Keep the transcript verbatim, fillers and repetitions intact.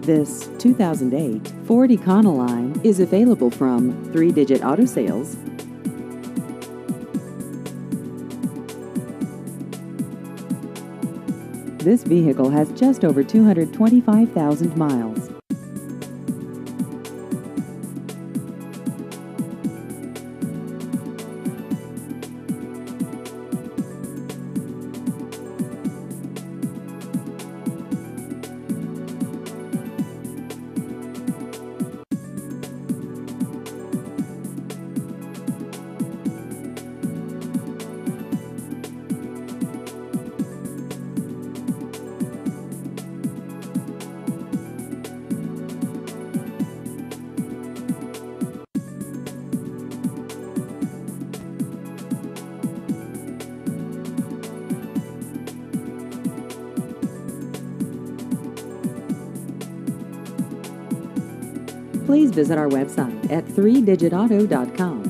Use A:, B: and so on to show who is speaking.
A: This two thousand eight Ford Econoline is available from three digit Auto Sales. This vehicle has just over two hundred twenty-five thousand miles. Please visit our website at three digit auto dot com.